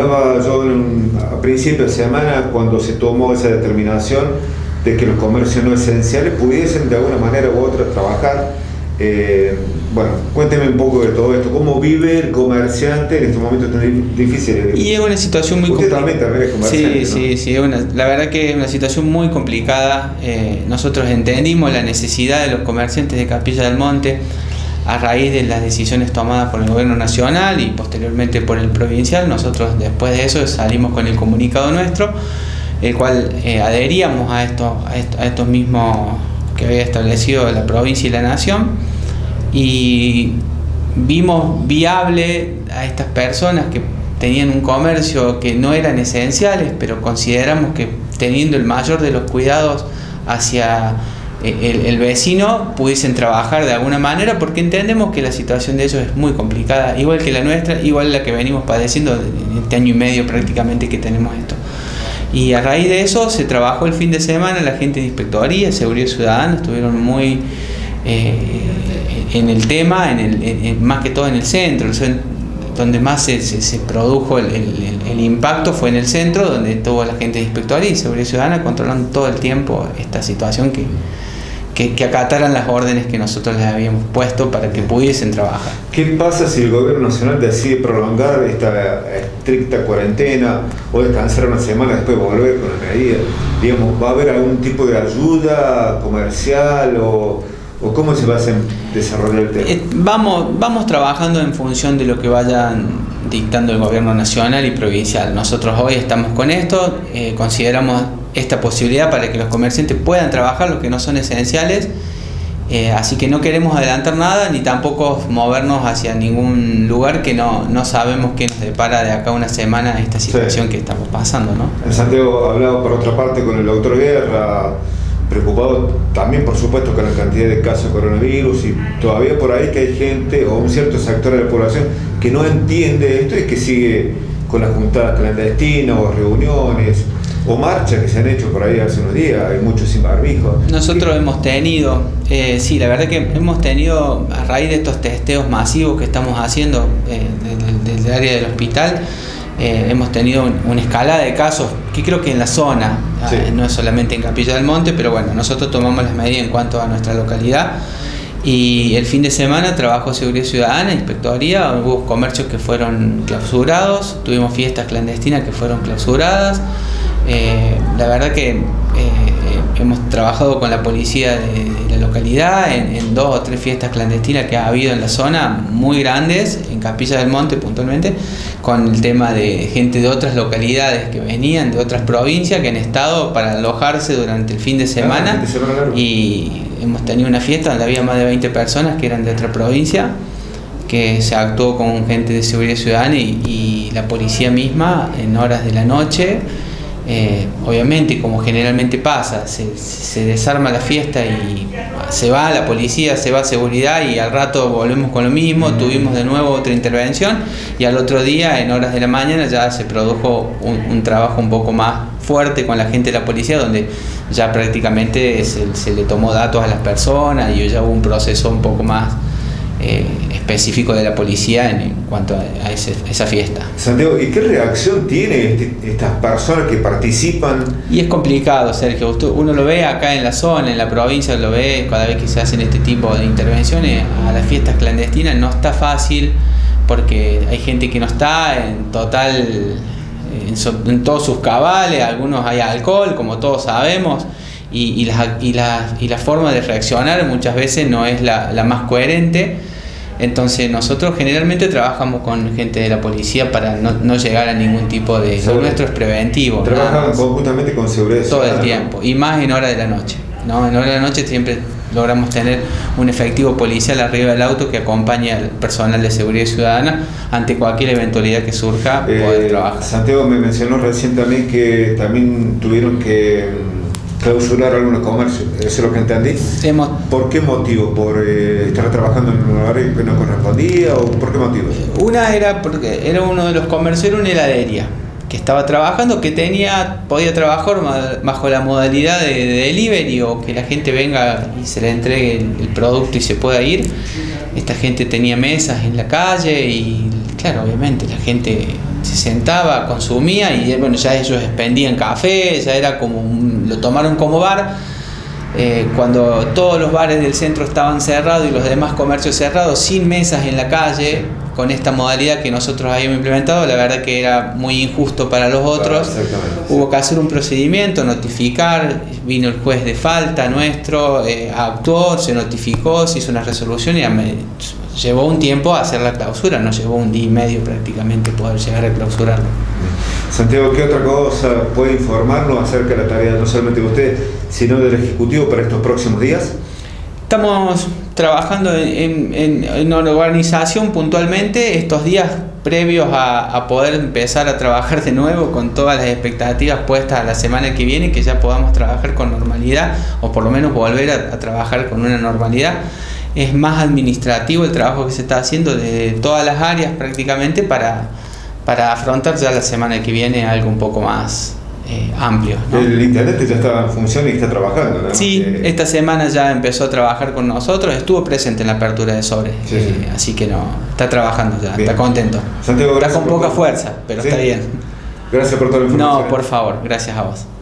hablaba yo a principio de semana, cuando se tomó esa determinación de que los comercios no esenciales pudiesen de alguna manera u otra trabajar. Bueno, cuénteme un poco de todo esto. ¿Cómo vive el comerciante en estos momentos tan difíciles? Y es una situación muy complicada. Usted también es comerciante, sí, ¿no? sí, la verdad que es una situación muy complicada. Nosotros entendimos la necesidad de los comerciantes de Capilla del Monte a raíz de las decisiones tomadas por el gobierno nacional y posteriormente por el provincial. Nosotros después de eso salimos con el comunicado nuestro, el cual adheríamos a estos mismos que había establecido la provincia y la nación, y vimos viable a estas personas que tenían un comercio que no eran esenciales, pero consideramos que teniendo el mayor de los cuidados hacia el vecino pudiesen trabajar de alguna manera, porque entendemos que la situación de ellos es muy complicada, igual que la nuestra, igual la que venimos padeciendo en este año y medio prácticamente que tenemos esto. Y a raíz de eso se trabajó el fin de semana, la gente de Inspectoría, Seguridad Ciudadana estuvieron muy en el tema, más que todo en el centro, donde más se produjo el impacto fue en el centro, donde estuvo la gente de Inspectoría y Seguridad Ciudadana controlando todo el tiempo esta situación, que acataran las órdenes que nosotros les habíamos puesto para que pudiesen trabajar. ¿Qué pasa si el gobierno nacional decide prolongar esta estricta cuarentena o descansar una semana después de volver con la medida? Digamos, ¿va a haber algún tipo de ayuda comercial o cómo se va a desarrollar el tema? Vamos trabajando en función de lo que vayan dictando el gobierno nacional y provincial. Nosotros hoy estamos con esto, consideramos esta posibilidad para que los comerciantes puedan trabajar, los que no son esenciales, así que no queremos adelantar nada ni tampoco movernos hacia ningún lugar que no sabemos qué nos depara de acá a una semana esta situación que estamos pasando, ¿no? En Santiago hablaba por otra parte con el doctor Guerra, preocupado también por supuesto con la cantidad de casos de coronavirus, y todavía por ahí que hay gente o un cierto sector de la población que no entiende esto y que sigue con las juntadas clandestinas o reuniones o marchas que se han hecho por ahí hace unos días, hay muchos sin barbijo. Nosotros hemos tenido, sí, la verdad que hemos tenido, a raíz de estos testeos masivos que estamos haciendo del área del hospital, hemos tenido una escalada de casos que creo que en la zona, sí, no es solamente en Capilla del Monte, pero bueno, nosotros tomamos las medidas en cuanto a nuestra localidad. Y el fin de semana trabajó Seguridad Ciudadana, Inspectoría, hubo comercios que fueron clausurados, tuvimos fiestas clandestinas que fueron clausuradas. La verdad que hemos trabajado con la policía de la localidad en 2 o 3 fiestas clandestinas que ha habido en la zona, muy grandes, en Capilla del Monte puntualmente, con el tema de gente de otras localidades que venían, de otras provincias, que han estado para alojarse durante el fin de semana, y hemos tenido una fiesta donde había más de 20 personas que eran de otra provincia, que se actuó con gente de Seguridad Ciudadana y la policía misma en horas de la noche. Obviamente, como generalmente pasa, se desarma la fiesta y se va la policía, se va seguridad, y al rato volvemos con lo mismo, tuvimos de nuevo otra intervención, y al otro día, en horas de la mañana, ya se produjo un trabajo un poco más fuerte con la gente de la policía, donde ya prácticamente se le tomó datos a las personas y ya hubo un proceso un poco más específico de la policía en cuanto a esa fiesta. Santiago, ¿y qué reacción tiene estas personas que participan? Y es complicado, Sergio. Uno lo ve acá en la zona, en la provincia, lo ve cada vez que se hacen este tipo de intervenciones a las fiestas clandestinas. No está fácil porque hay gente que no está en total, en todos sus cabales, algunos hay alcohol, como todos sabemos. Y la forma de reaccionar muchas veces no es la más coherente. Entonces nosotros generalmente trabajamos con gente de la policía para no llegar a ningún tipo de... Lo nuestro es preventivo. Trabajan conjuntamente con seguridad todo el tiempo, y más en hora de la noche, ¿no? En hora de la noche siempre logramos tener un efectivo policial arriba del auto que acompaña al personal de Seguridad Ciudadana ante cualquier eventualidad que surja, poder trabajar. Santiago me mencionó recién también que también tuvieron que clausurar algunos comercios, ¿eso es lo que entendí? ¿Por qué motivo? ¿Por estar trabajando en un lugar que no correspondía o por qué motivo? Una era porque era uno de los comercios, era una heladería que estaba trabajando, que podía trabajar bajo la modalidad de delivery, o que la gente venga y se le entregue el producto y se pueda ir. Esta gente tenía mesas en la calle y claro, obviamente la gente se sentaba, consumía y bueno, ya ellos expendían café, ya era como lo tomaron como bar. Cuando todos los bares del centro estaban cerrados y los demás comercios cerrados, sin mesas en la calle, con esta modalidad que nosotros habíamos implementado, la verdad que era muy injusto para los otros. Hubo que hacer un procedimiento, notificar, vino el juez de falta nuestro, actuó, se notificó, se hizo una resolución y llevó un tiempo a hacer la clausura, nos llevó un día y medio prácticamente poder llegar a clausurarlo. Santiago, ¿qué otra cosa puede informarnos acerca de la tarea no solamente de usted, sino del Ejecutivo para estos próximos días? Estamos trabajando en organización puntualmente estos días previos a poder empezar a trabajar de nuevo con todas las expectativas puestas a la semana que viene, que ya podamos trabajar con normalidad o por lo menos volver a trabajar con una normalidad. Es más administrativo el trabajo que se está haciendo de todas las áreas prácticamente para afrontar ya la semana que viene algo un poco más amplio, ¿no? El intendente ya está en función y está trabajando, ¿no? Sí, esta semana ya empezó a trabajar con nosotros, estuvo presente en la apertura de Sobre, así que no, está trabajando ya, bien. Está contento. Santiago, está con poca fuerza, pero sí, está bien. Gracias por toda la información. No, por favor, gracias a vos.